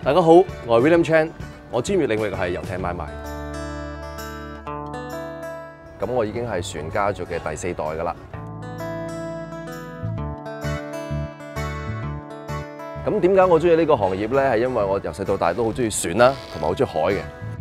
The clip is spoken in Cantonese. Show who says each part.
Speaker 1: 大家好，我係 William Chan， 我專業領域係遊艇買賣。咁我已經係船家族嘅第4代㗎啦。咁點解我中意呢個行業咧？係因為我由細到大都好中意船啦，同埋好中意海嘅。